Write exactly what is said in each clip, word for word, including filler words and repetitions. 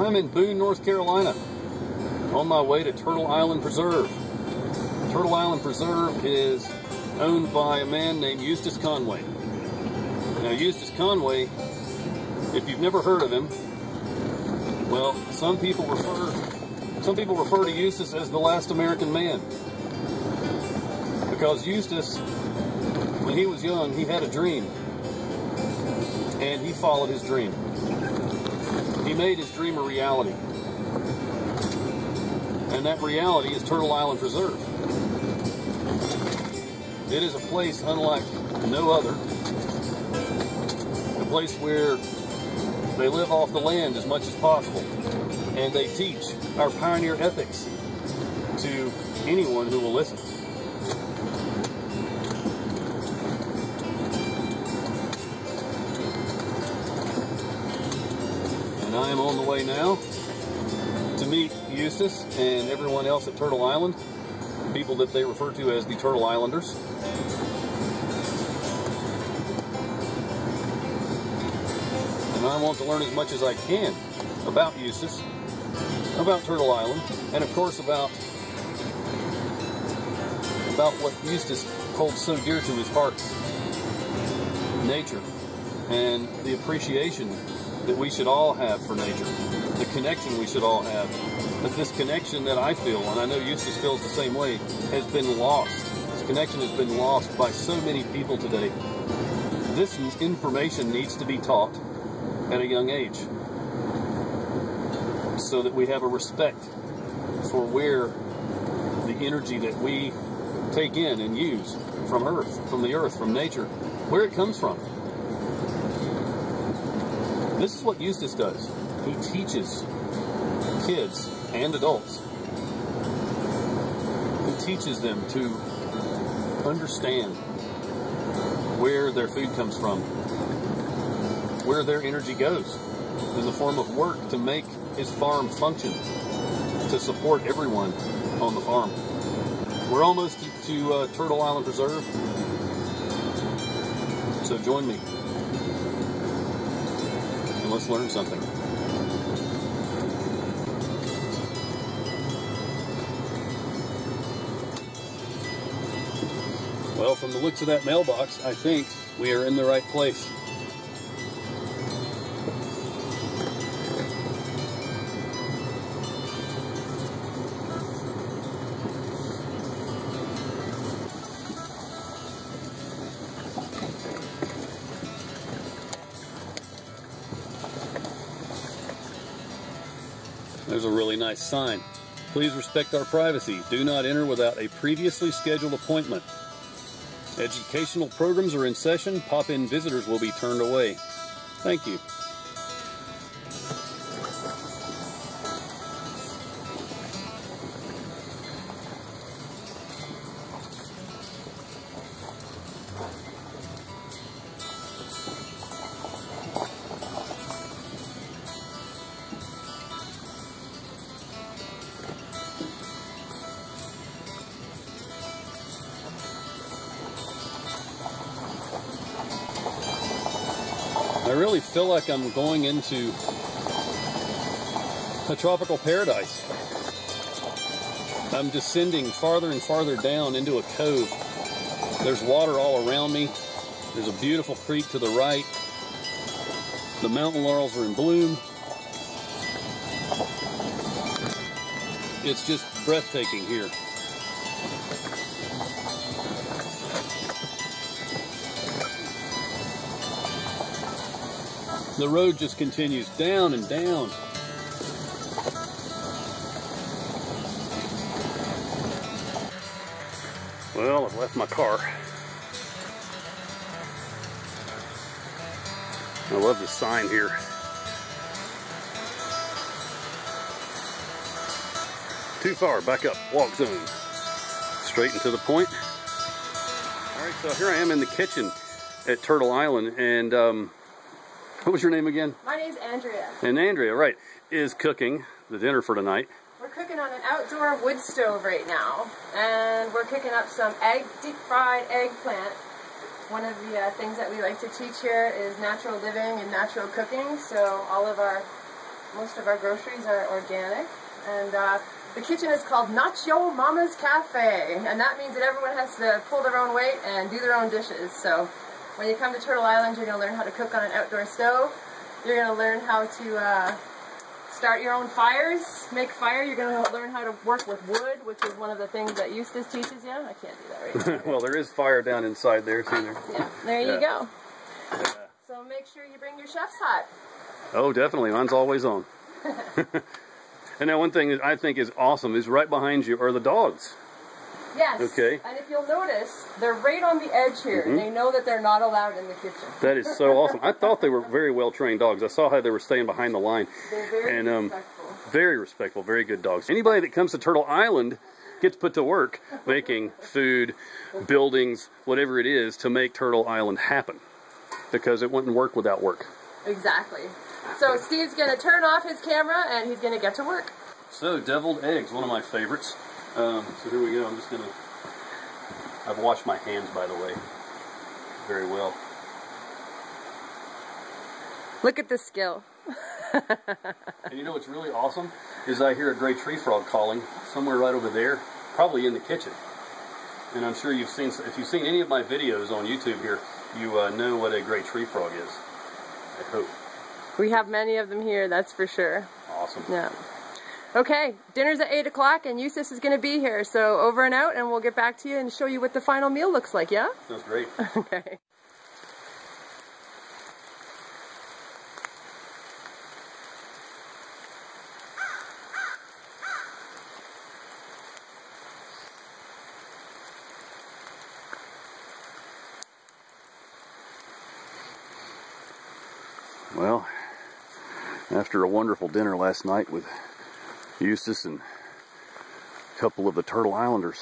I'm in Boone, North Carolina, on my way to Turtle Island Preserve. Turtle Island Preserve is owned by a man named Eustace Conway. Now, Eustace Conway, if you've never heard of him, well, some people refer some people refer to Eustace as the last American man, because Eustace, when he was young, he had a dream, and he followed his dream. He made his dream a reality, and that reality is Turtle Island Preserve. It is a place unlike no other, a place where they live off the land as much as possible, and they teach our pioneer ethics to anyone who will listen. And I am on the way now to meet Eustace and everyone else at Turtle Island, people that they refer to as the Turtle Islanders. And I want to learn as much as I can about Eustace, about Turtle Island, and of course about about what Eustace holds so dear to his heart: nature, and the appreciation that we should all have for nature, the connection we should all have. But this connection that I feel, and I know Eustace feels the same way, has been lost. This connection has been lost by so many people today. This information needs to be taught at a young age, so that we have a respect for where the energy that we take in and use from earth, from the earth, from nature, where it comes from. This is what Eustace does. He teaches kids and adults. He teaches them to understand where their food comes from, where their energy goes in the form of work to make his farm function, to support everyone on the farm. We're almost to, to uh, Turtle Island Preserve, so join me and let's learn something. Well, from the looks of that mailbox, I think we are in the right place. There's a really nice sign. Please respect our privacy. Do not enter without a previously scheduled appointment. Educational programs are in session. Pop-in visitors will be turned away. Thank you. I really feel like I'm going into a tropical paradise. I'm descending farther and farther down into a cove. There's water all around me. There's a beautiful creek to the right. The mountain laurels are in bloom. It's just breathtaking here. The road just continues down and down. Well, I've left my car. I love the sign here. Too far, back up, walk zone. Straight and to the point. All right, so here I am in the kitchen at Turtle Island, and um, what was your name again? My name's Andrea. And Andrea, right, is cooking the dinner for tonight. We're cooking on an outdoor wood stove right now, and we're cooking up some egg, deep-fried eggplant. One of the uh, things that we like to teach here is natural living and natural cooking, so all of our Most of our groceries are organic. And uh, the kitchen is called Nacho Mama's Cafe. And that means that everyone has to pull their own weight and do their own dishes. So when you come to Turtle Island, you're going to learn how to cook on an outdoor stove. You're going to learn how to uh, start your own fires, make fire. You're going to learn how to work with wood, which is one of the things that Eustace teaches you. I can't do that right now. Well, there is fire down inside there, see there? Yeah, there yeah. you go. Yeah. So make sure you bring your chef's hat. Oh, definitely. Mine's always on. And now one thing that I think is awesome is right behind you are the dogs. Yes. Okay. And if you'll notice, they're right on the edge here. Mm-hmm. They know that they're not allowed in the kitchen. That is so awesome. I thought they were very well trained dogs. I saw how they were staying behind the line. They're very and, um, respectful. Very respectful, very good dogs. Anybody that comes to Turtle Island gets put to work making food, buildings, whatever it is to make Turtle Island happen. Because it wouldn't work without work. Exactly. So Steve's going to turn off his camera and he's going to get to work. So, deviled eggs, one of my favorites. Um, so here we go. I'm just going to... I've washed my hands, by the way, very well. Look at the skill. And you know what's really awesome? Is I hear a gray tree frog calling somewhere right over there, probably in the kitchen. And I'm sure you've seen, if you've seen any of my videos on YouTube here, you uh, know what a gray tree frog is. I hope. We have many of them here, that's for sure. Awesome. Yeah. Okay, dinner's at eight o'clock and Eustace is going to be here, so over and out and we'll get back to you and show you what the final meal looks like, yeah? Sounds great. Okay. Well, after a wonderful dinner last night with Eustace and a couple of the Turtle Islanders,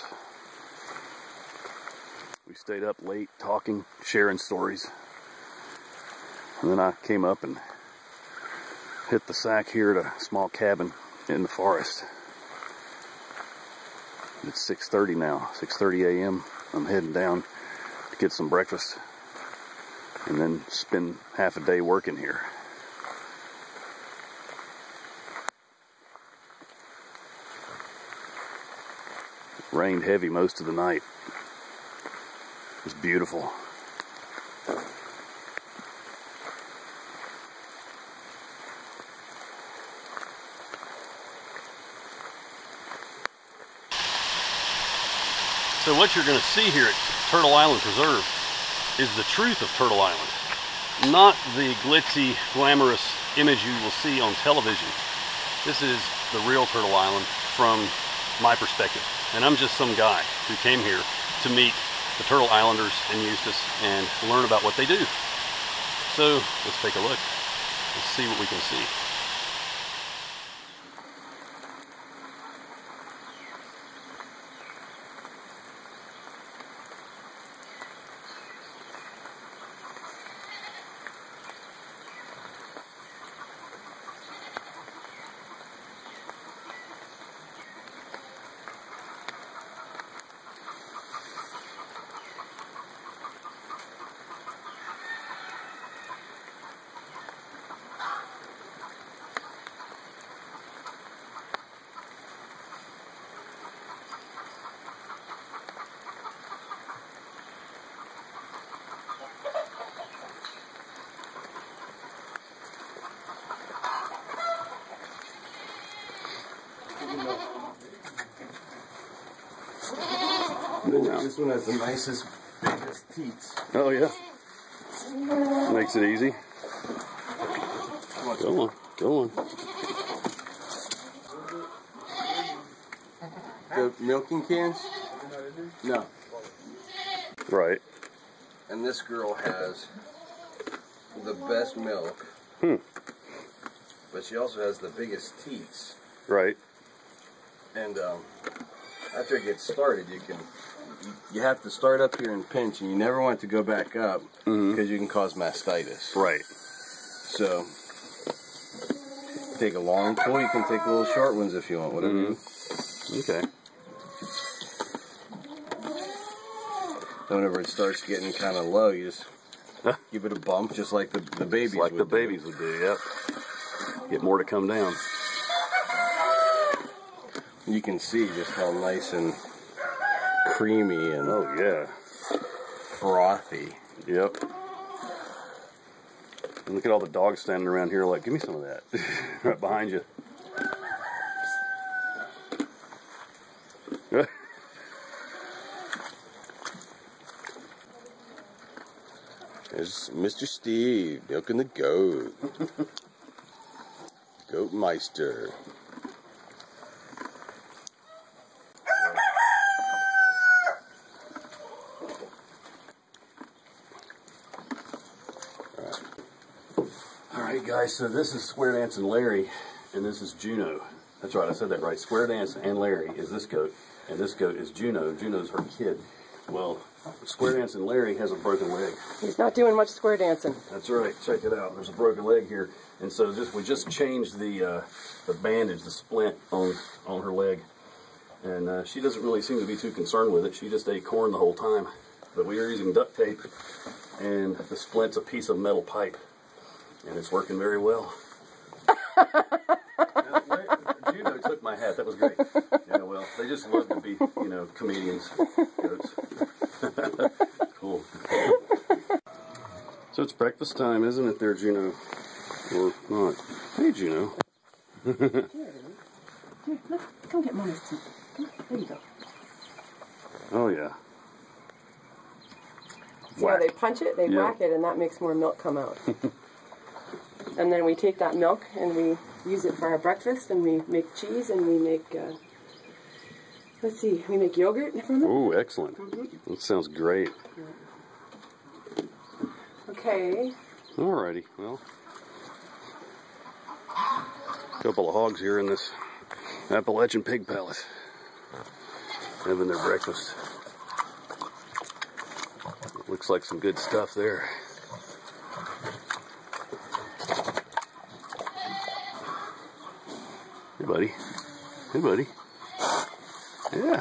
we stayed up late talking, sharing stories, and then I came up and hit the sack here at a small cabin in the forest. It's six thirty now, six thirty a m I'm heading down to get some breakfast and then spend half a day working here. It rained heavy most of the night. It was beautiful. So what you're going to see here at Turtle Island Preserve is the truth of Turtle Island, not the glitzy, glamorous image you will see on television. This is the real Turtle Island from my perspective, and I'm just some guy who came here to meet the Turtle Islanders and Eustace and learn about what they do. So let's take a look. Let's see what we can see. This one has the nicest, biggest teats. Oh yeah. Makes it easy. Go on, go on. The milking cans? No. Right. And this girl has the best milk. Hmm. But she also has the biggest teats. Right. And um, after it gets started, you can you have to start up here and pinch, and you never want it to go back up because mm-hmm. you can cause mastitis. Right. So take a long pull. You can take little short ones if you want. Whatever. Mm-hmm. you Okay. Whenever it starts getting kind of low, you just give it a bump, just like the the babies. Just like would the do. babies would do. Yep. Get more to come down. You can see just how nice and creamy and oh yeah, frothy. Yep. And look at all the dogs standing around here like, give me some of that. Right behind you. There's Mister Steve milking the goat. Goatmeister. Alright guys, so this is Square Dance and Larry, and this is Juno. That's right, I said that right. Square Dance and Larry is this goat, and this goat is Juno. Juno's her kid. Well, Square Dance and Larry has a broken leg. He's not doing much square dancing. That's right, check it out. There's a broken leg here. And so just we just changed the uh, the bandage, the splint on, on her leg. And uh, she doesn't really seem to be too concerned with it. She just ate corn the whole time. But we are using duct tape, and the splint's a piece of metal pipe. And it's working very well. Juno took my hat. That was great. Yeah, well, they just love to be, you know, comedians. Cool. So it's breakfast time, isn't it there, Juno? Or not? Hey, Juno. Here, look, come get Mama's tea. There you go. Oh, yeah. See how they punch it? They yeah. whack it, and that makes more milk come out. And then we take that milk and we use it for our breakfast, and we make cheese, and we make, uh, let's see, we make yogurt from it. Oh, excellent. Mm-hmm. That sounds great. Yeah. Okay. Alrighty, well. A couple of hogs here in this Appalachian pig palace, having their breakfast. Looks like some good stuff there. Hey, buddy. Hey, buddy. Yeah.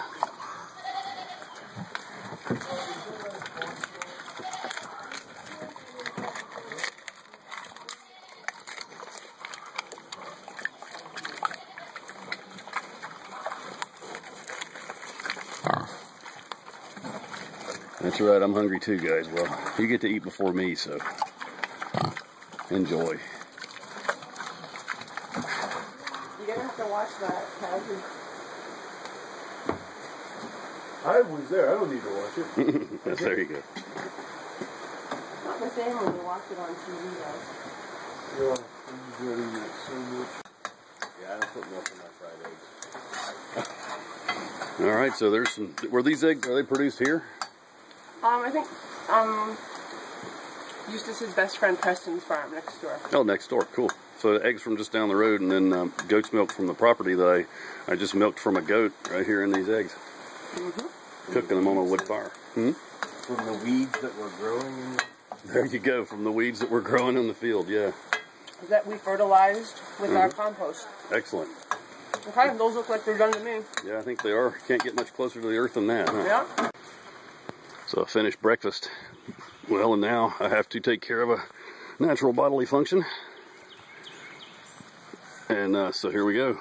That's right, I'm hungry too, guys. Well, you get to eat before me, so enjoy. You're gonna have to watch that, Kaz. I was there. I don't need to watch it. Yes, there you go. Not the same when you watch it on T V, though. Yeah, I'm dreading that so much. Yeah, I don't put milk in my fried eggs. All right, so there's some. Were these eggs? Are they produced here? Um, I think, um, Eustace's best friend Preston's farm next door. Oh, next door. Cool. So eggs from just down the road, and then um, goat's milk from the property that I, I just milked from a goat right here in these eggs. Mm-hmm. Cooking them on a wood fire. Hmm? From the weeds that were growing in the... There you go, from the weeds that were growing in the field, yeah. That we fertilized with Mm-hmm. our compost. Excellent. Okay, those look like they're done to me. Yeah, I think they are. Can't get much closer to the earth than that, huh? Yeah. So I finished breakfast. Well, and now I have to take care of a natural bodily function. And uh, so here we go.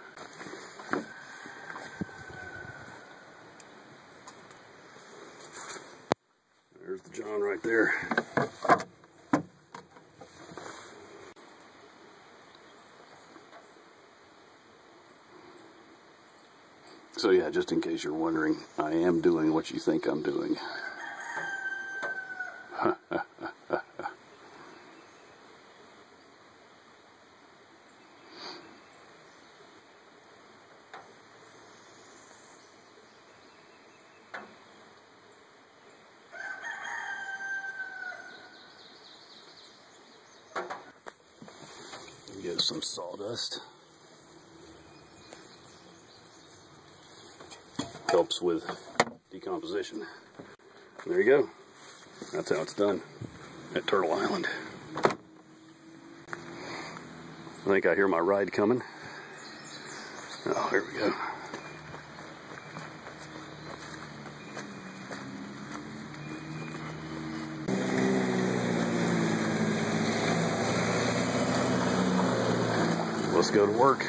There's the John right there. So yeah, just in case you're wondering, I am doing what you think I'm doing. Get some sawdust. Helps with decomposition. There you go. That's how it's done at Turtle Island. I think I hear my ride coming. Oh, here we go. go to work.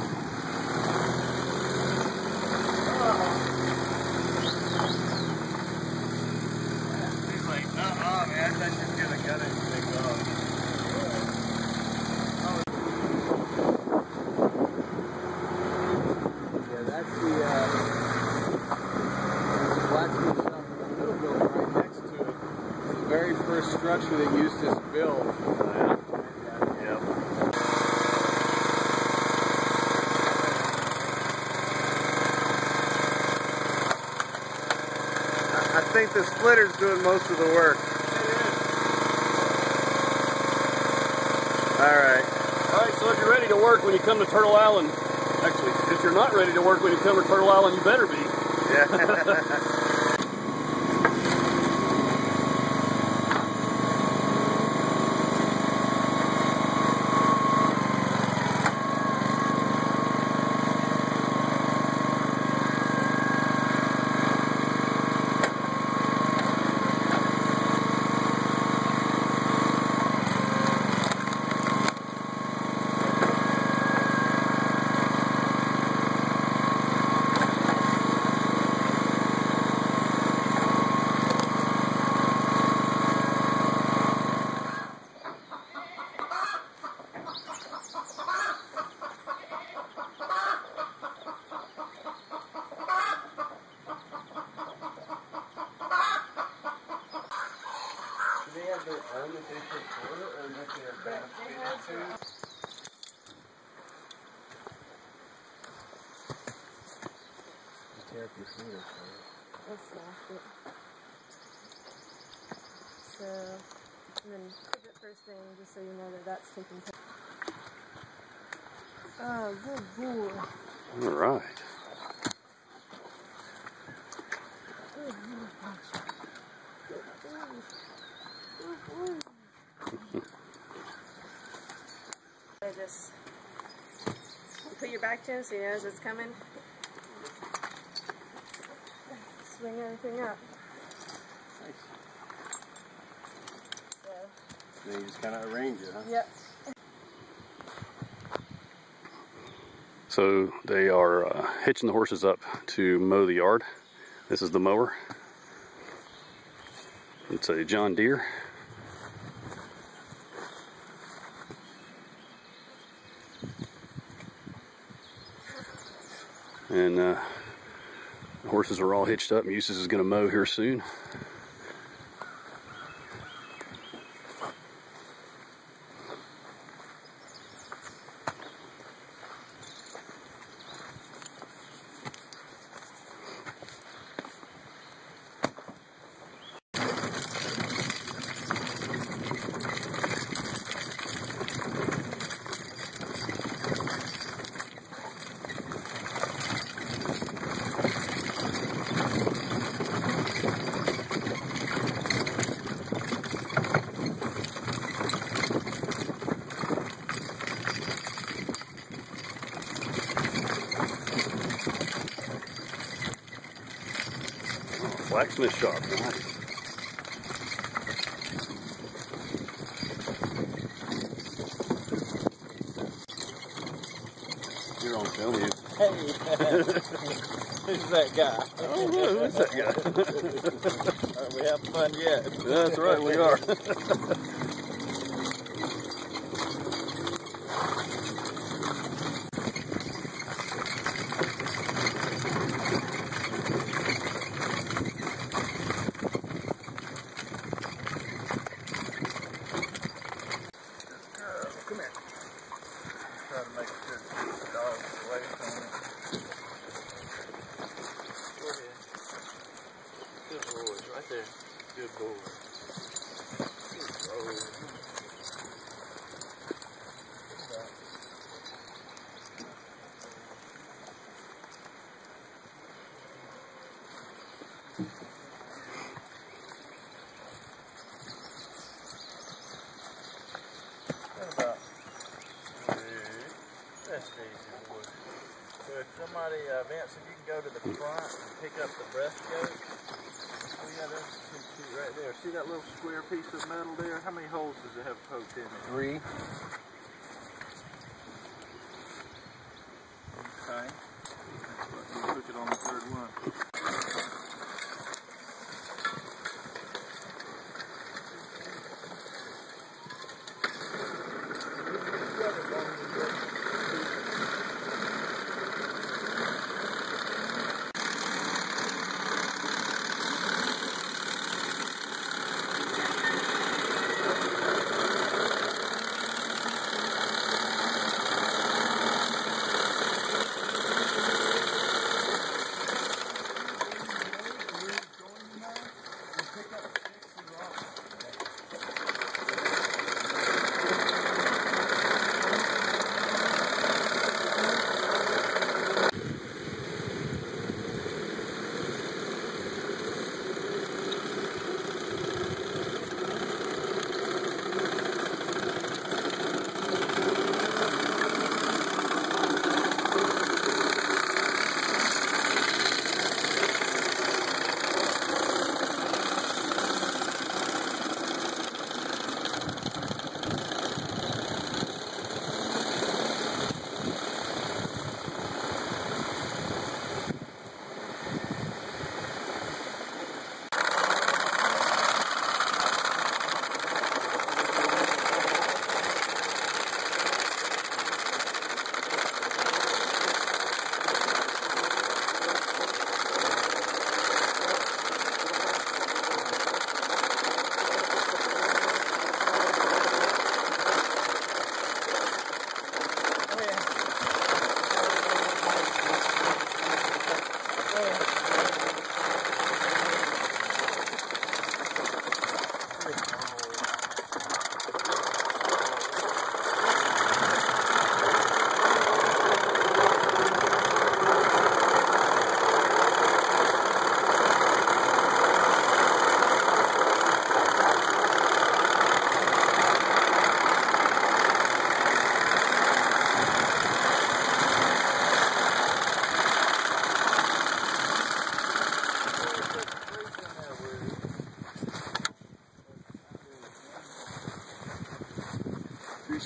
He's like, uh-uh, man, I thought you were gonna cut it and take it off. Yeah, that's the, uh, that's the blacksmith shop in the middle building right next to it. It's the very first structure that Eustace built. Yep. I think the splitter's doing most of the work. Alright. Alright, so if you're ready to work when you come to Turtle Island, actually, if you're not ready to work when you come to Turtle Island, you better be. Yeah. Do they have their own addition for it, or is it their benefit too? Tear up your fingers for it. Let's soft it. So, and then tip it first thing, just so you know that that's taken care of. Oh, good boy. All right. Good boy. I just put your back to him so he knows it's coming. Swing everything up. Nice. So, Then you just kind of arrange it, huh? yep. So they are uh, hitching the horses up to mow the yard. This is the mower. It's a John Deere. And uh, the horses are all hitched up. Eustace is going to mow here soon. Blacksmith shop, nice. You're on film, you. Hey, who's that guy? Oh, look, who's that guy? Are we having fun yet? That's right, we are. Come here. Try to make sure to keep the dog away from it. Go ahead. Good boys, right there. Good boys. Good boys. That's easy, boy. So if somebody, uh, Vince, if you can go to the front and pick up the breast yoke. Oh yeah, that's too cute right there. See that little square piece of metal there? How many holes does it have poked in it? Three.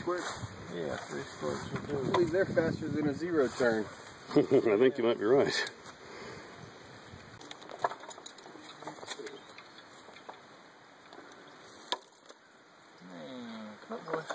squirts? Yeah, three squirts will do. I believe they're faster than a zero turn. I think you might be right. Man, come on, boy.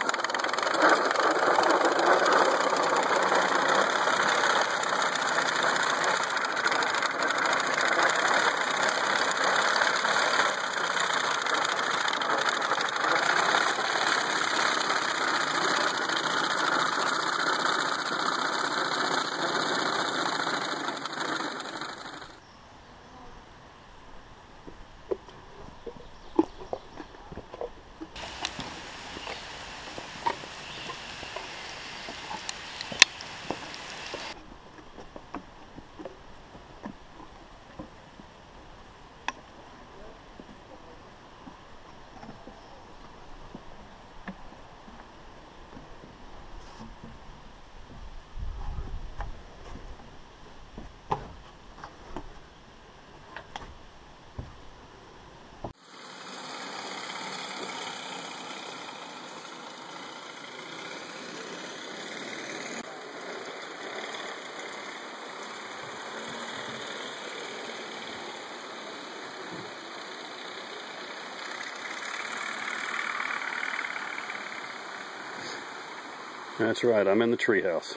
That's right, I'm in the treehouse.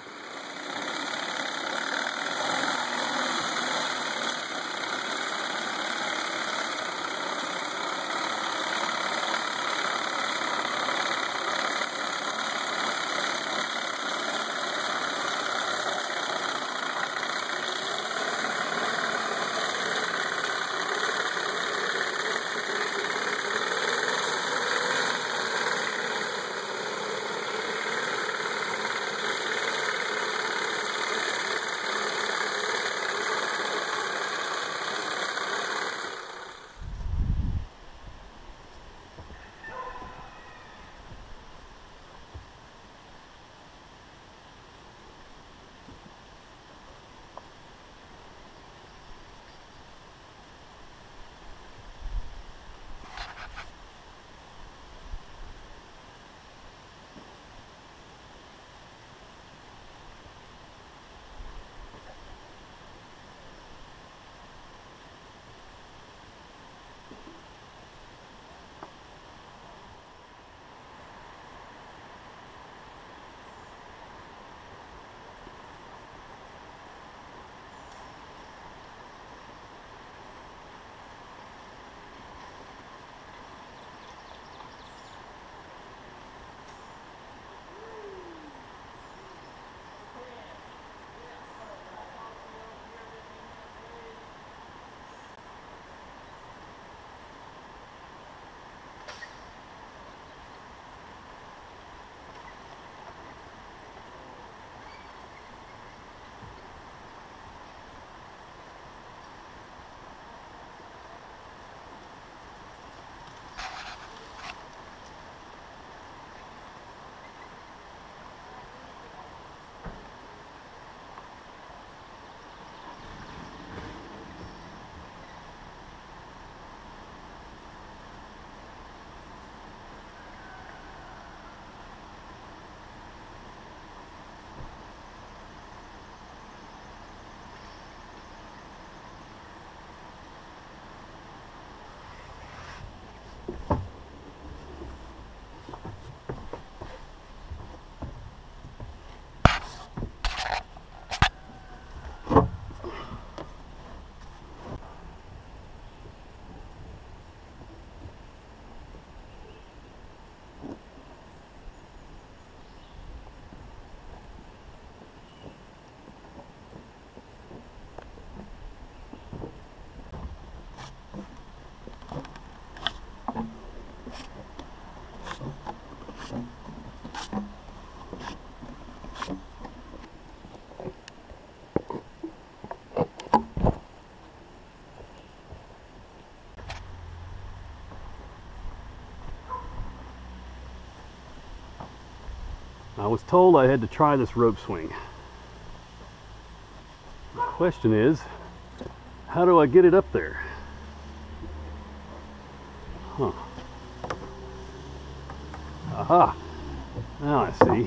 I was told I had to try this rope swing. The question is, how do I get it up there? Huh. Aha! Now I see.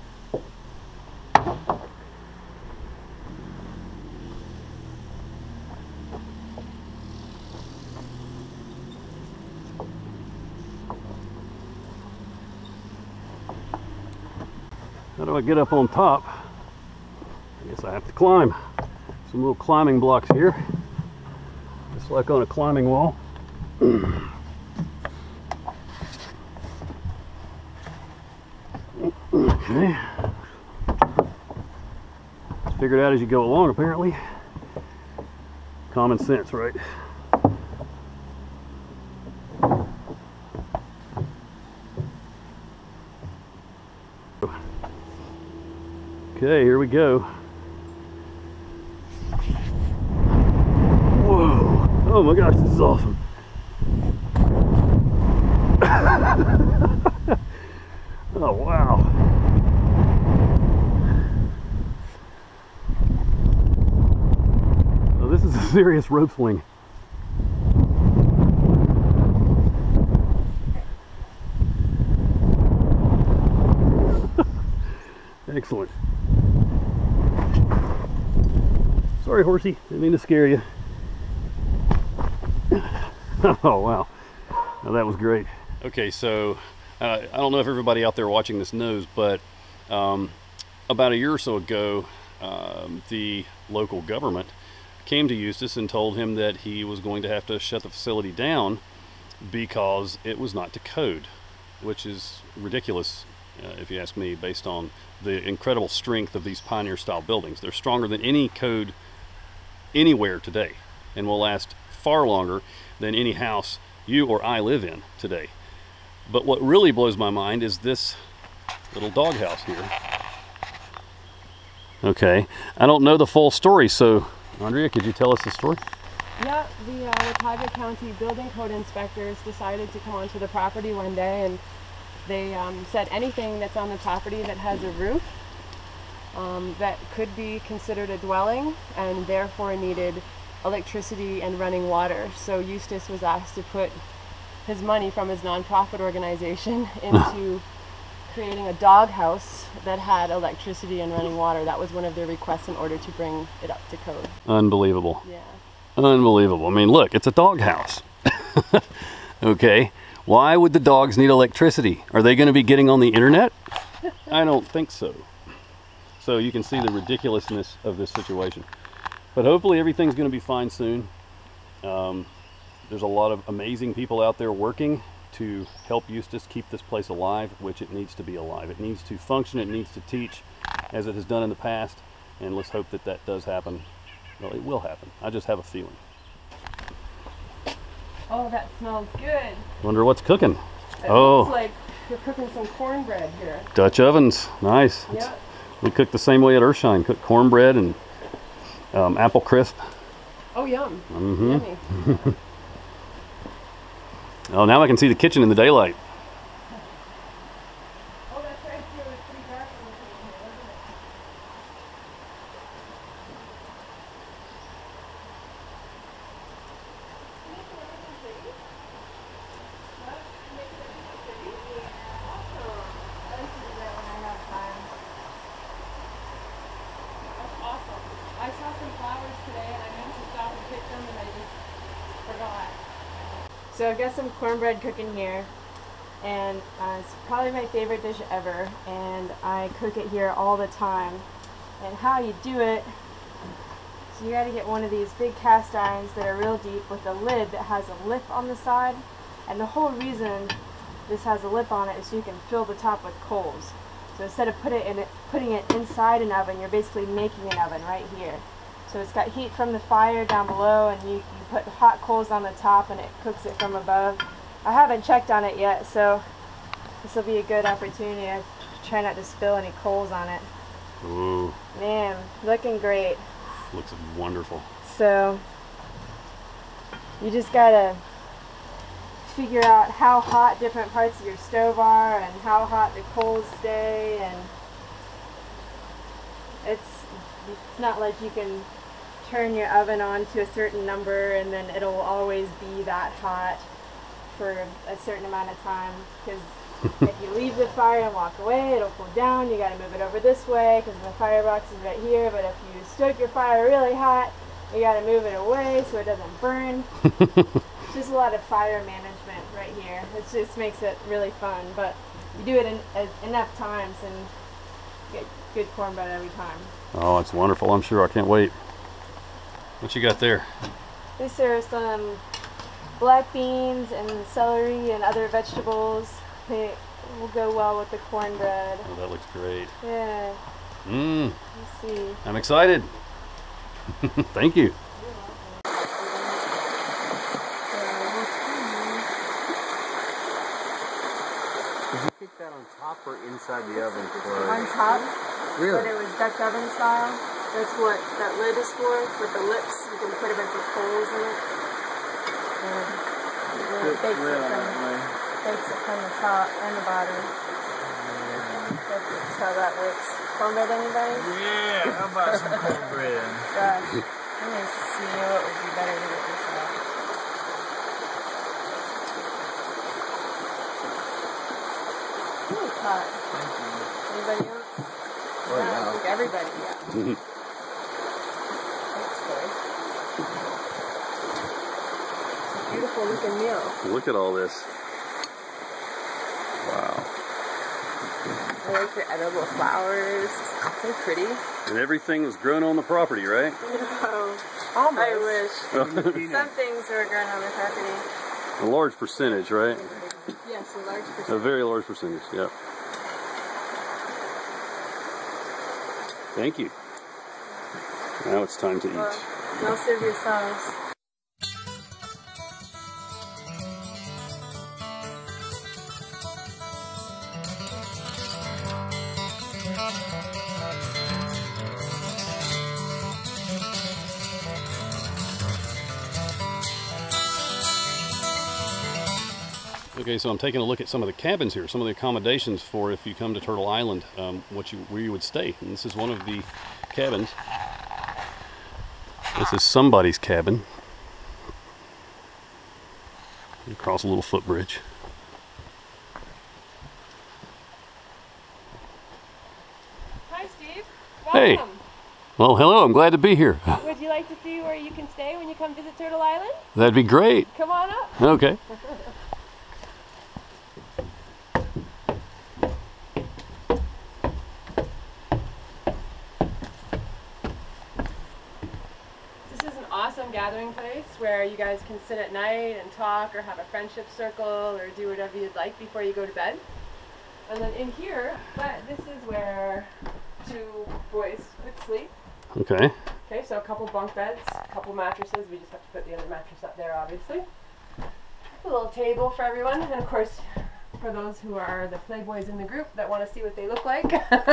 How do I get up on top? I guess I have to climb. Some little climbing blocks here, just like on a climbing wall. Okay. Figured out as you go along, apparently. Common sense, right? Okay, here we go. Whoa! Oh my gosh, this is awesome. Oh wow. Oh, this is a serious rope swing. Excellent. Sorry, horsey, didn't mean to scare you. Oh wow, now that was great. Okay, so uh, I don't know if everybody out there watching this knows, but um, about a year or so ago, um, the local government came to Eustace and told him that he was going to have to shut the facility down because it was not to code, which is ridiculous, uh, if you ask me, based on the incredible strength of these pioneer style buildings. They're stronger than any code anywhere today and will last far longer than any house you or I live in today. But what really blows my mind is this little doghouse here. Okay, I don't know the full story, so Andrea, could you tell us the story? Yeah, the uh, Watauga County building code inspectors decided to come onto the property one day, and they um, said anything that's on the property that has a roof um, that could be considered a dwelling and therefore needed electricity and running water. So Eustace was asked to put his money from his nonprofit organization into creating a doghouse that had electricity and running water. That was one of their requests in order to bring it up to code. Unbelievable. Yeah. Unbelievable. I mean, look, it's a doghouse. Okay. Why would the dogs need electricity? Are they going to be getting on the internet? I don't think so. So you can see the ridiculousness of this situation. But hopefully everything's going to be fine soon. Um, there's a lot of amazing people out there working to help Eustace keep this place alive, which it needs to be alive. It needs to function, it needs to teach as it has done in the past, and let's hope that that does happen. Well, it will happen. I just have a feeling. Oh, that smells good. Wonder what's cooking. It Oh, looks like you're cooking some cornbread here. Dutch ovens, nice. Yeah. We cook the same way at Earthshine, cook cornbread and um, apple crisp. Oh, yum. Mm-hmm. Yummy. Oh, now I can see the kitchen in the daylight. Oh, that's right. It was pretty dark in here, wasn't it? I saw some flowers today and I meant to stop and pick them and I just forgot. So I've got some cornbread cooking here, and uh, it's probably my favorite dish ever, and I cook it here all the time. And how you do it, so you gotta get one of these big cast irons that are real deep with a lid that has a lip on the side, and the whole reason this has a lip on it is so you can fill the top with coals. So instead of put it in it, putting it inside an oven, you're basically making an oven right here. So it's got heat from the fire down below, and you, you put hot coals on the top and it cooks it from above. I haven't checked on it yet, so this will be a good opportunity. I try not to spill any coals on it. Ooh. Man, looking great. Looks wonderful. So you just gotta figure out how hot different parts of your stove are and how hot the coals stay, and it's it's not like you can turn your oven on to a certain number and then it'll always be that hot for a certain amount of time, because If you leave the fire and walk away, it'll cool down. You got to move it over this way because the firebox is right here. But if you stoke your fire really hot, you got to move it away so it doesn't burn. It's just a lot of fire management right here. It just makes it really fun. But you do it in, uh, enough times and get good cornbread every time. Oh, it's wonderful. I'm sure. I can't wait. What you got there? These are some black beans and celery and other vegetables. They will go well with the cornbread. Oh, that looks great. Yeah. Mmm. Let's see. I'm excited. Thank you. Did you cook that on top or inside the oven? For... On top. Really? But it was Dutch oven style. That's what that lid is for. With the lips, you can put a bunch of coals in it. And it bakes it from, bakes it from the top and the bottom. That's how that works. Cornbread, anybody? Yeah, how about some cornbread? Gosh. Let me see what would be better to get this out. Ooh, it's hot. Anybody else? Oh, yeah, yeah. I think everybody, yeah. Mhm. That's good. It's a beautiful looking meal. Look at all this. Wow. I like the edible flowers. So pretty. And everything was grown on the property, right? No. Almost. I wish. Some things were grown on the property. A large percentage, right? Yes, a large percentage. A very large percentage, yep. Thank you. Now it's time to eat. Well, y'all serve yourselves. Okay, so I'm taking a look at some of the cabins here, some of the accommodations for if you come to Turtle Island, um, what you where you would stay. And this is one of the cabins. This is somebody's cabin. Across a little footbridge. Hi, Steve. Hey. Welcome. Well, hello, I'm glad to be here. Would you like to see where you can stay when you come visit Turtle Island? That'd be great. Come on up. Okay. This is an awesome gathering place where you guys can sit at night and talk or have a friendship circle or do whatever you'd like before you go to bed. And then in here, but this is where two boys would sleep. Okay. Okay, so a couple bunk beds, a couple mattresses. We just have to put the other mattress up there, obviously. A little table for everyone, and of course, for those who are the playboys in the group that want to see what they look like.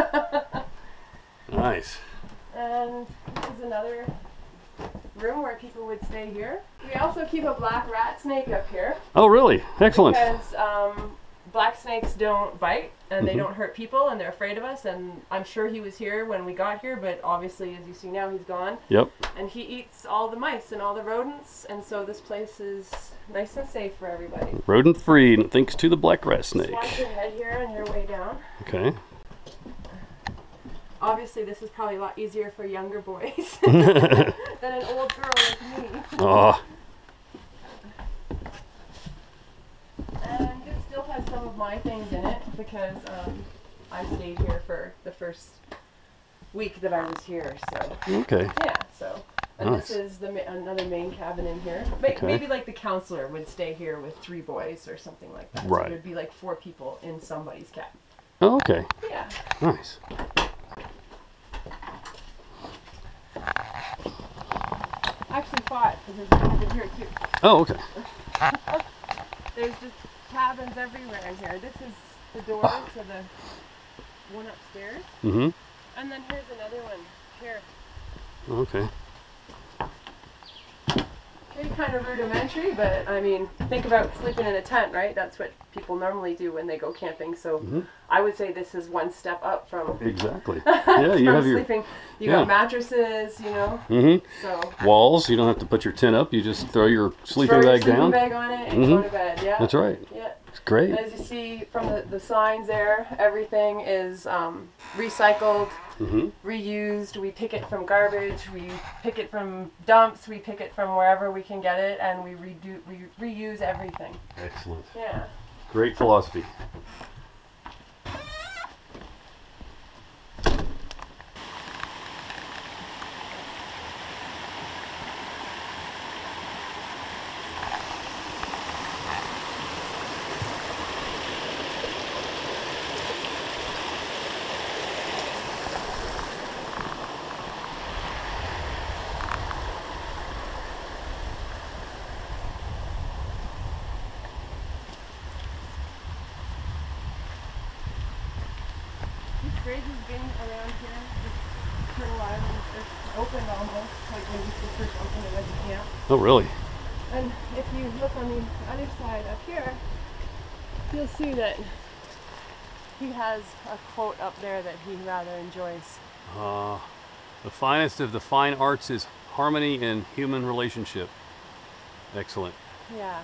Nice. And this is another room where people would stay here. We also keep a black rat snake up here. Oh, really? Excellent. Because um, black snakes don't bite and they Mhm. don't hurt people and they're afraid of us. And I'm sure he was here when we got here, but obviously, as you see now, he's gone. Yep. And he eats all the mice and all the rodents, and so this place is nice and safe for everybody. Rodent free, and thanks to the black rat Just watch snake. your head here on your way down. Okay. Obviously, this is probably a lot easier for younger boys than an old girl like me. Oh. And this still has some of my things in it because um, I stayed here for the first week that I was here. So Okay. yeah, so and Nice. this is the ma another main cabin in here. Ma Okay. Maybe like the counselor would stay here with three boys or something like that. Right. So there'd be like four people in somebody's cabin. Oh, okay. Yeah. Nice. Actually fought because there's a cabin here too. Oh, okay. There's just cabins everywhere in here. This is the door to the one upstairs. Mm-hmm. And then here's another one here. Okay. Maybe kind of rudimentary, but I mean, think about sleeping in a tent, right? That's what people normally do when they go camping. So Mm-hmm. I would say this is one step up from, Exactly. Yeah, you from have your sleeping. You yeah. got mattresses, you know. mm-hmm. So walls. You don't have to put your tent up. You just throw your sleeping throw your bag sleeping down. bag on it and Mhm. go to bed. Yeah. That's right. Yeah. It's great. And as you see from the, the signs there, everything is um, recycled, mm-hmm. reused. We pick it from garbage, we pick it from dumps, we pick it from wherever we can get it, and we redo, we reuse everything. Excellent. Yeah. Great philosophy. Bridge has been around here, this Turtle Island. It's opened almost, like when Eustace first opened it as a camp. Oh, really? And if you look on the other side up here, you'll see that he has a quote up there that he rather enjoys. Uh, the finest of the fine arts is harmony in human relationship. Excellent. Yeah.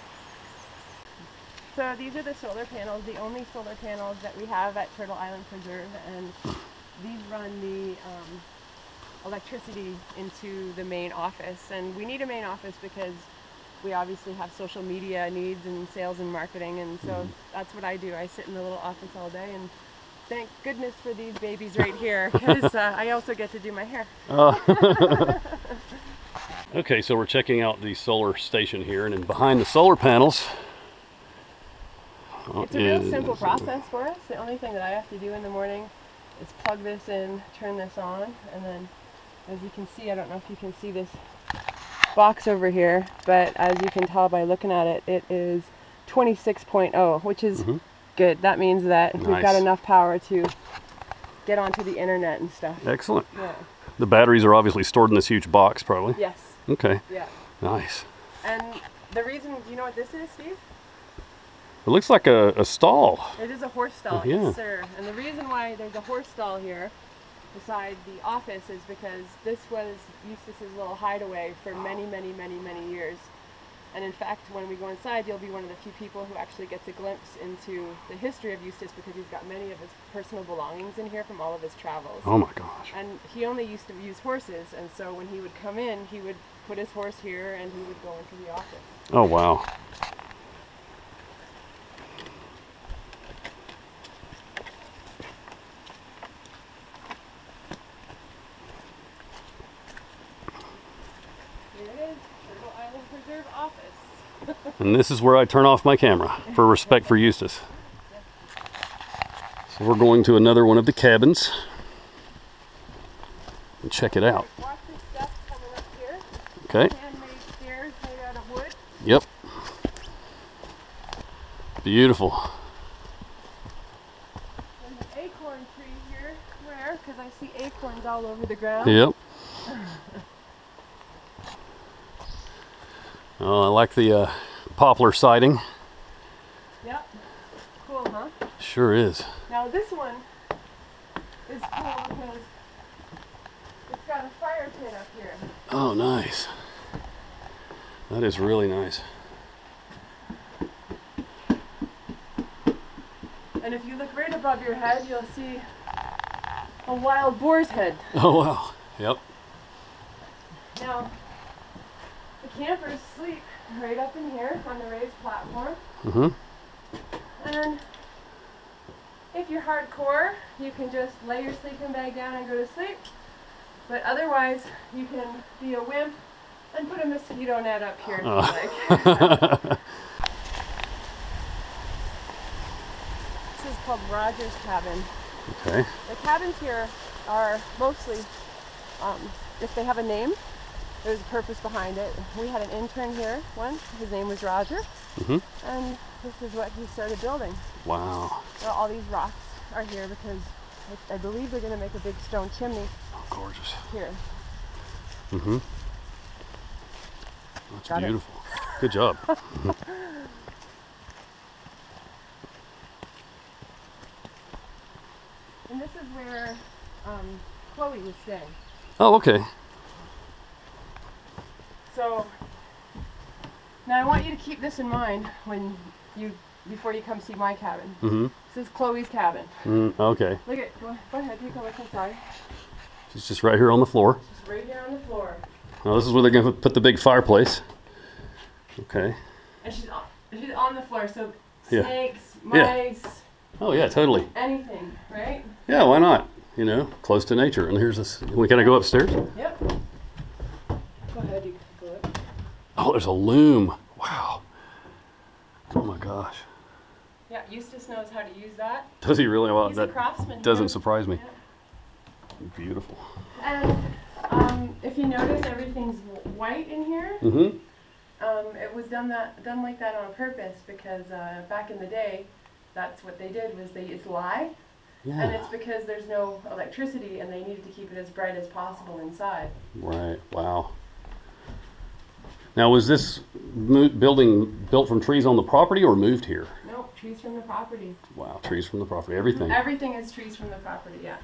So these are the solar panels, the only solar panels that we have at Turtle Island Preserve, and these run the um, electricity into the main office. And we need a main office because we obviously have social media needs and sales and marketing, and so mm-hmm. that's what I do. I sit in the little office all day, and thank goodness for these babies right here, because uh, I also get to do my hair. Uh. Okay, so we're checking out the solar station here, and then behind the solar panels, it's a real simple process for us. The only thing that I have to do in the morning is plug this in, turn this on, and then as you can see, I don't know if you can see this box over here, but as you can tell by looking at it, it is twenty-six point oh, which is mm-hmm. good. That means that nice. We've got enough power to get onto the internet and stuff. Excellent. Yeah. The batteries are obviously stored in this huge box, probably. Yes. Okay. Yeah. Nice. And the reason, do you know what this is, Steve? It looks like a, a stall. It is a horse stall, oh, yeah. yes, sir. And the reason why there's a horse stall here beside the office is because this was Eustace's little hideaway for many, many, many, many years. And in fact, when we go inside, you'll be one of the few people who actually gets a glimpse into the history of Eustace, because he's got many of his personal belongings in here from all of his travels. Oh my gosh. And he only used to use horses, and so when he would come in, he would put his horse here and he would go into the office. Oh wow. And this is where I turn off my camera for respect for Eustace. So we're going to another one of the cabins and check it out. Watch this stuff coming up here. Okay. Handmade stairs made out of wood. Yep. Beautiful. And the acorn tree here. Where? Because I see acorns all over the ground. Yep. Oh, I like the uh, poplar siding. Yep. Cool, huh? Sure is. Now this one is cool because it's got a fire pit up here. Oh, nice. That is really nice. And if you look right above your head, you'll see a wild boar's head. Oh, wow. Yep. Now, the campers sleep right up in here on the raised platform. Mm-hmm. And if you're hardcore, you can just lay your sleeping bag down and go to sleep. But otherwise, you can be a wimp and put a mosquito net up here if oh. you like. This is called Roger's cabin. Okay. The cabins here are mostly, um, if they have a name, there's a purpose behind it. We had an intern here once. His name was Roger. Mm-hmm. And this is what he started building. Wow. Well, all these rocks are here because I, I believe they're going to make a big stone chimney. Oh, gorgeous. Here. Mm-hmm. That's Got beautiful. It. Good job. And this is where um, Chloe was staying. Oh, okay. So now I want you to keep this in mind when you before you come see my cabin. Mm-hmm. This is Chloe's cabin. Mm, okay. Look at, go, go ahead, take a look inside. She's just right here on the floor. Just right here on the floor. Now this is where they're going to put the big fireplace. Okay. And she's on, she's on the floor, so Yeah. snakes, Yeah. mice, Oh yeah, totally. anything, right? Yeah, why not? You know, close to nature. And here's this. We gotta go upstairs. Yep. Go ahead, you can go look. Oh, there's a loom. Wow. Oh my gosh. Yeah, Eustace knows how to use that. Does he really? Well, He's a that craftsman. doesn't here. surprise me. Yeah. Beautiful. And um, if you notice, everything's white in here. Mm-hmm. Um, it was done that done like that on purpose because uh, back in the day, that's what they did was they used lye, Yeah. and it's because there's no electricity and they needed to keep it as bright as possible inside. Right. Wow. Now, was this mo building built from trees on the property or moved here? Nope, trees from the property. Wow, trees from the property. Everything. Everything is trees from the property. Yeah.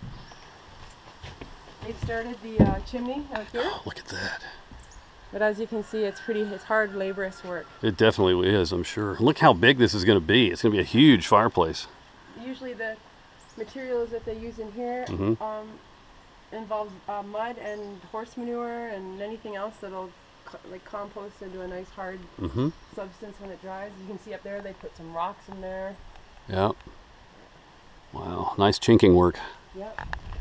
They've started the uh, chimney out here, Oh, look at that. but as you can see, it's pretty. It's hard, laborious work. It definitely is, I'm sure. Look how big this is going to be. It's going to be a huge fireplace. Usually, the materials that they use in here Mhm. um, involves uh, mud and horse manure and anything else that'll co like compost into a nice hard Mm-hmm. substance when it dries. You can see up there they put some rocks in there. Yeah. Wow, nice chinking work. Yep.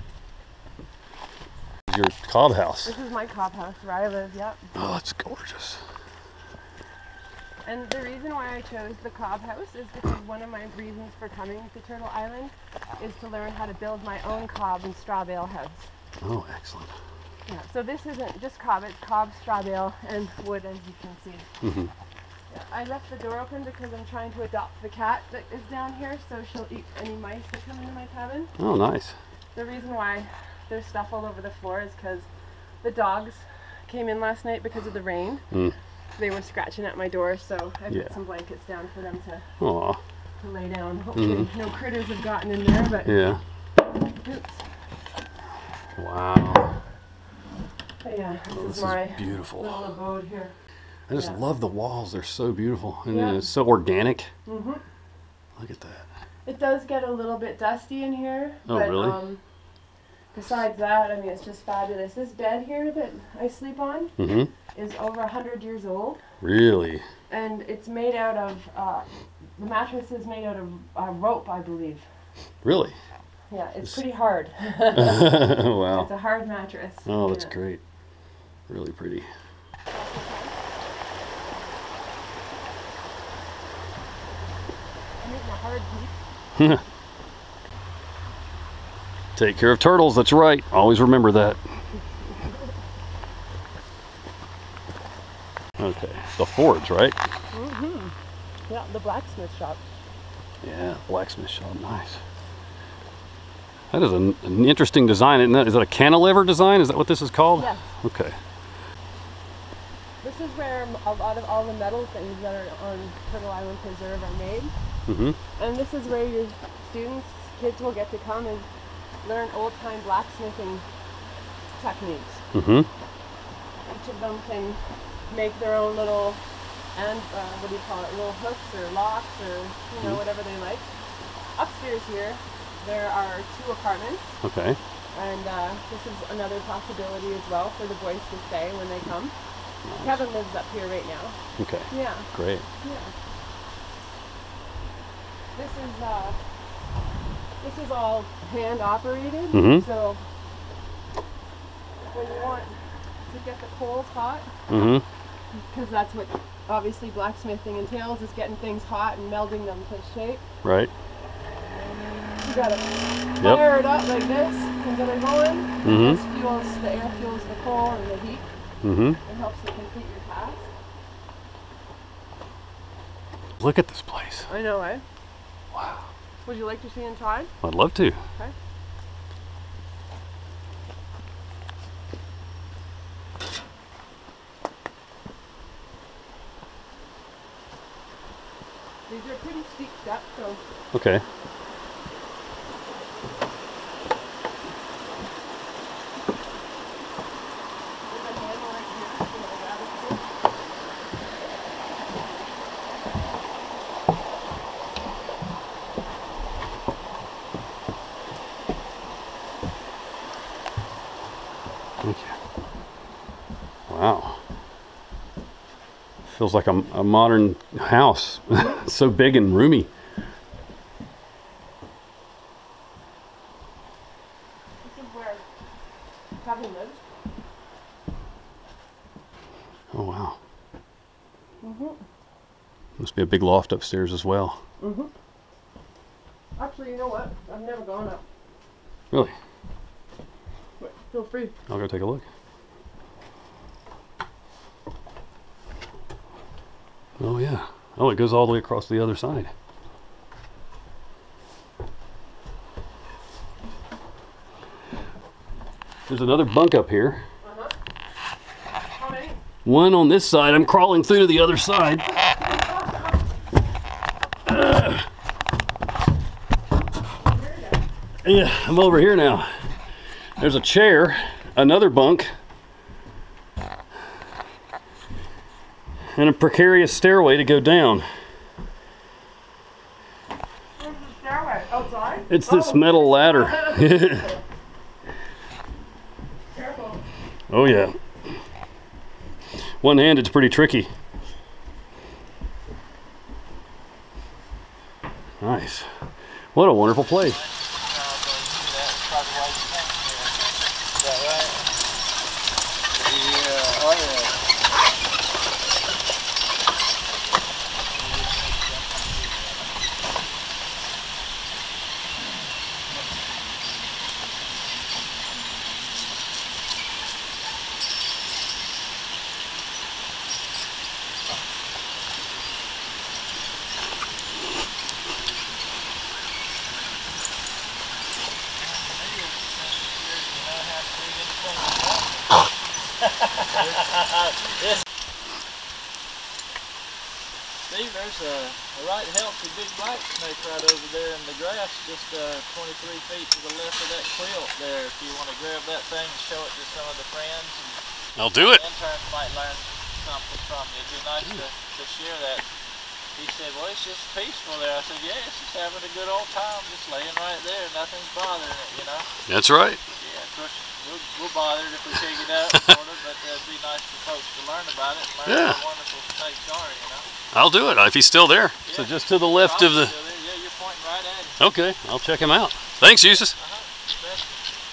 Your cob house. This is my cob house where I live. Yep. Oh, it's gorgeous. And the reason why I chose the cob house is because one of my reasons for coming to Turtle Island is to learn how to build my own cob and straw bale house. Oh, excellent. Yeah. So this isn't just cob; it's cob, straw bale, and wood, as you can see. Mm-hmm. Yeah, I left the door open because I'm trying to adopt the cat that is down here, so she'll eat any mice that come into my cabin. Oh, nice. The reason why there's stuff all over the floor is because the dogs came in last night because of the rain. Mm. They were scratching at my door, so I Yeah. put some blankets down for them to, Aw. to lay down. Hopefully no critters have gotten in there, but Yeah. oops. Wow. But yeah, this, Oh, is this my is beautiful. little abode here. I just Yeah. love the walls. They're so beautiful. And Yeah. then it's so organic. hmm Look at that. It does get a little bit dusty in here, Oh, but really? um, besides that, I mean, it's just fabulous. This bed here that I sleep on Mm-hmm. is over a hundred years old, Really? and it's made out of uh, the mattress is made out of uh, rope, I believe. Really? Yeah, it's pretty hard. Wow. It's a hard mattress. Oh, that's Yeah. great. Really pretty. I'm eating a hard piece. Take care of turtles, that's right. Always remember that. Okay, the forge, right? Mm-hmm. Yeah, the blacksmith shop. Yeah, blacksmith shop, nice. That is an, an interesting design, isn't that? Is that a cantilever design? Is that what this is called? Yes. Okay. This is where a lot of all the metal things that are on Turtle Island Preserve are made. Mm-hmm. And this is where your students, kids will get to come and learn old-time blacksmithing techniques. Mm-hmm. Each of them can make their own little, and uh, what do you call it, little hooks or locks or, you know, whatever they like. Upstairs here, there are two apartments, Okay. and uh, this is another possibility as well for the boys to stay when they come. Kevin lives up here right now. Okay. Yeah, Great. yeah. This is uh, this is all hand operated. Mhm. So when you want to get the coals hot, Mm-hmm. because that's what obviously blacksmithing entails, is getting things hot and melding them to shape. Right. You gotta fire it up like this and get it going. Mhm. This fuels the air, fuels the coal and the heat. Mm-hmm. It helps you complete your task. Look at this place. I know, eh? Wow. Would you like to see inside? I'd love to. Okay. These are pretty steep steps, so Okay. there's a handle right here. You know, grab it. Feels like a, a modern house. It's so big and roomy. This is where Kevin lives. Oh wow. Mm-hmm. Must be a big loft upstairs as well. Mm-hmm. Actually, you know what? I've never gone up. Really? But feel free. I'll go take a look. Oh yeah. Oh, it goes all the way across the other side. There's another bunk up here. Uh-huh. How many? One on this side. I'm crawling through to the other side. Uh, yeah, I'm over here now. There's a chair, another bunk, and a precarious stairway to go down. Where's the stairway? Outside? It's this Oh. metal ladder. Careful. Oh yeah. One-handed's pretty tricky. Nice. What a wonderful place. Steve, there's a, a right healthy big black snake right over there in the grass, just uh, twenty-three feet to the left of that quilt there. If you want to grab that thing and show it to some of the friends, and I'll do it. interns might learn something from you. It'd be nice to, to share that. He said, well, it's just peaceful there. I said, yeah, it's just having a good old time, just laying right there. Nothing's bothering it, you know? That's right. Yeah, of course, we'll, we'll bother it if we take it out, sort of, but it'd be nice for folks to learn about it and learn Yeah. how wonderful snakes are, you know? I'll do it if he's still there. Yeah. So just to the left of the... Yeah, you're pointing right at him. Okay, I'll check him out. Thanks, Eustace. Uh-huh. You betcha.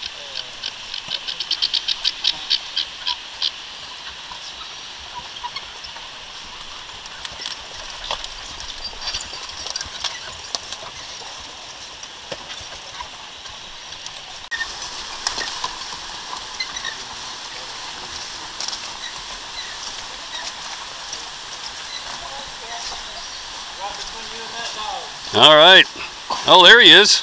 Right between you and that dog. All right. Oh, there he is.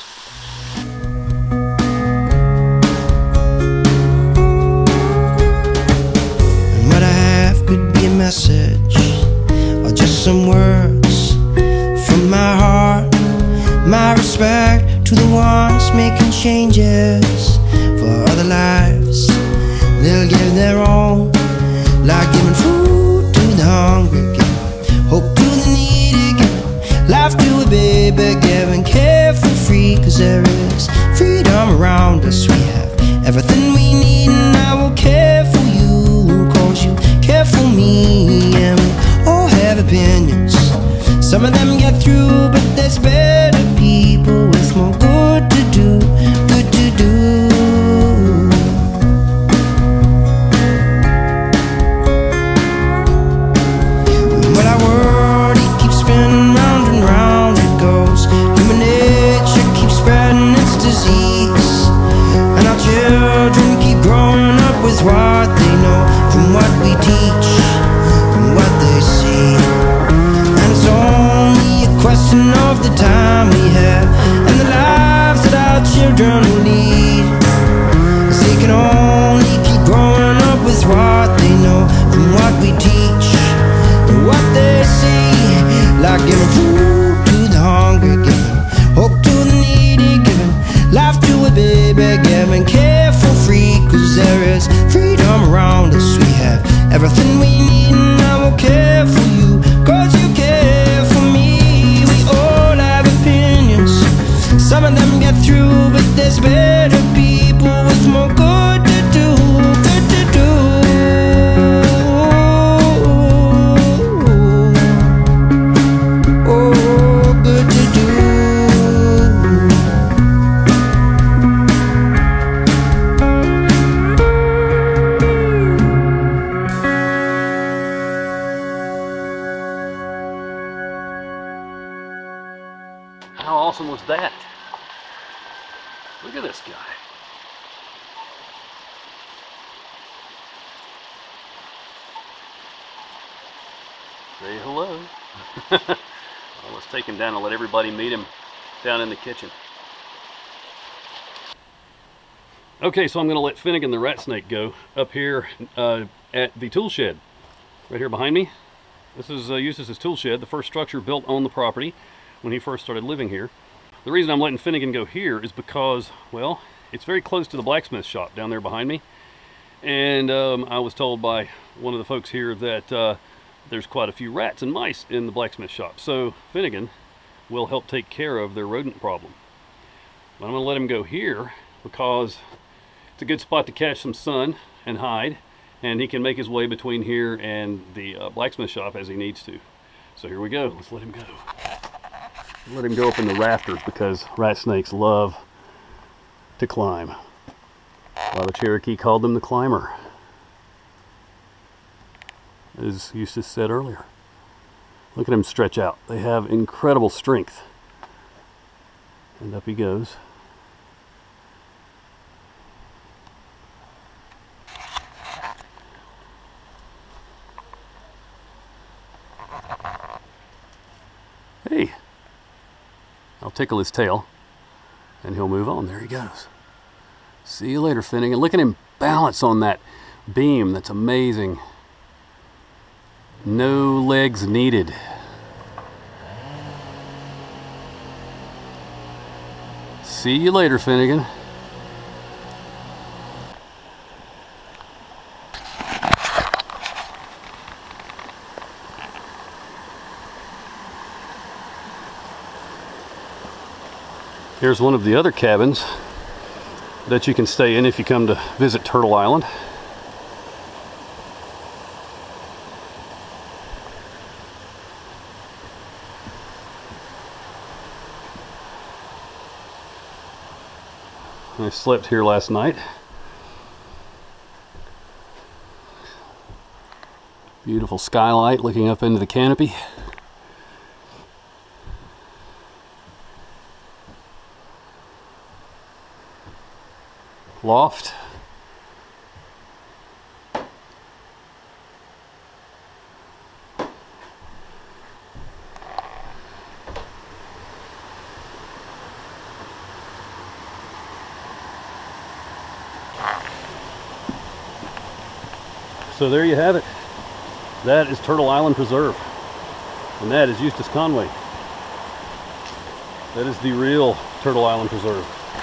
And what I have could be a message or just some words from my heart. My respect to the ones making changes for other lives. They'll give their own, like giving food to the hungry, giving hope to the needy, giving life to a baby, giving care for free. Cause there is freedom around us. We have everything we need, and I will care for you, cause you care for me. And we all have opinions, some of them get through, but there's better people with more good to do, good to do. But our world, it keeps spinning round and round it goes. Human nature keeps spreading its disease, and our children How awesome was that? Look at this guy. Say hello. Well, let's take him down and let everybody meet him down in the kitchen. Okay, so I'm going to let Finnegan the rat snake go up here uh, at the tool shed. Right here behind me. This is uh, Eustace's tool shed, the first structure built on the property when he first started living here. The reason I'm letting Finnegan go here is because, well, it's very close to the blacksmith shop down there behind me. And um, I was told by one of the folks here that uh, there's quite a few rats and mice in the blacksmith shop. So Finnegan will help take care of their rodent problem. But I'm going to let him go here because it's a good spot to catch some sun and hide. And he can make his way between here and the uh, blacksmith shop as he needs to. So here we go. Let's let him go. Let him go up in the rafters because rat snakes love to climb. Well, the Cherokee called them the climber, as Eustace said earlier. Look at him stretch out. They have incredible strength. And up he goes. Hey, I'll tickle his tail and he'll move on. There he goes. See you later, Finnegan. Look at him balance on that beam. That's amazing. No legs needed. See you later, Finnegan. Here's one of the other cabins that you can stay in if you come to visit Turtle Island. I slept here last night. Beautiful skylight looking up into the canopy. Loft. So there you have it. That is Turtle Island Preserve. And that is Eustace Conway. That is the real Turtle Island Preserve.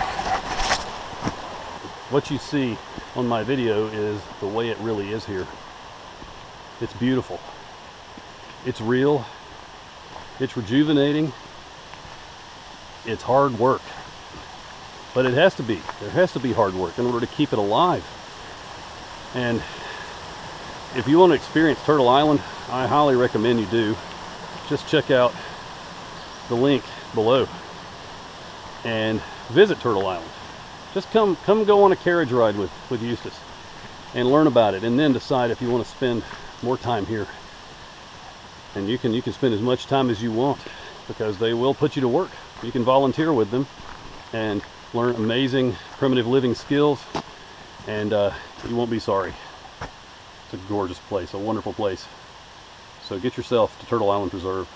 What you see on my video is the way it really is here. It's beautiful. It's real. It's rejuvenating. It's hard work. But it has to be. There has to be hard work in order to keep it alive. And if you want to experience Turtle Island, I highly recommend you do. Just check out the link below and visit Turtle Island. Just come come go on a carriage ride with, with Eustace and learn about it, and then decide if you want to spend more time here. And you can you can spend as much time as you want because they will put you to work. You can volunteer with them and learn amazing primitive living skills, and uh, you won't be sorry. It's a gorgeous place, a wonderful place. So get yourself to Turtle Island Preserve.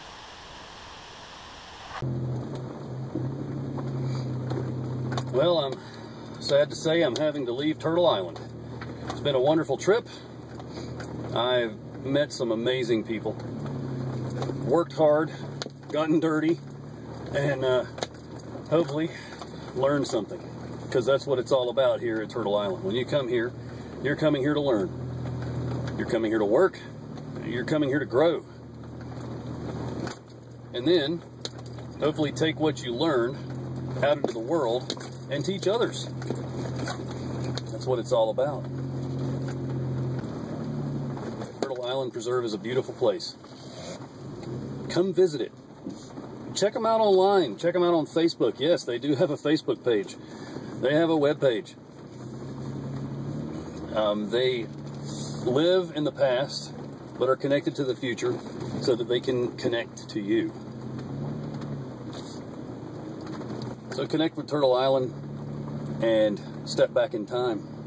Well, I'm sad to say I'm having to leave Turtle Island. It's been a wonderful trip. I've met some amazing people, worked hard, gotten dirty, and uh, hopefully learned something, because that's what it's all about here at Turtle Island. When you come here, you're coming here to learn. You're coming here to work. You're coming here to grow. And then, hopefully take what you learn out into the world and teach others. That's what it's all about. Turtle Island Preserve is a beautiful place. Come visit it. Check them out online. Check them out on Facebook. Yes, they do have a Facebook page. They have a web page. Um, they live in the past, but are connected to the future so that they can connect to you. So connect with Turtle Island and step back in time.